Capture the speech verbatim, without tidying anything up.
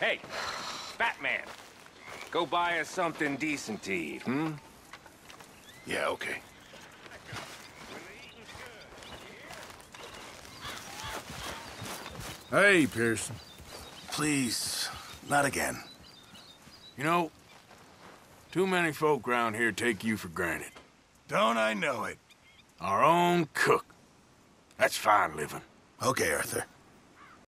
Hey, Batman. Go buy us something decent to eat, hmm? Yeah, okay. Hey, Pearson. Please, not again. You know, too many folk around here take you for granted. Don't I know it? Our own cook. That's fine living. Okay, Arthur.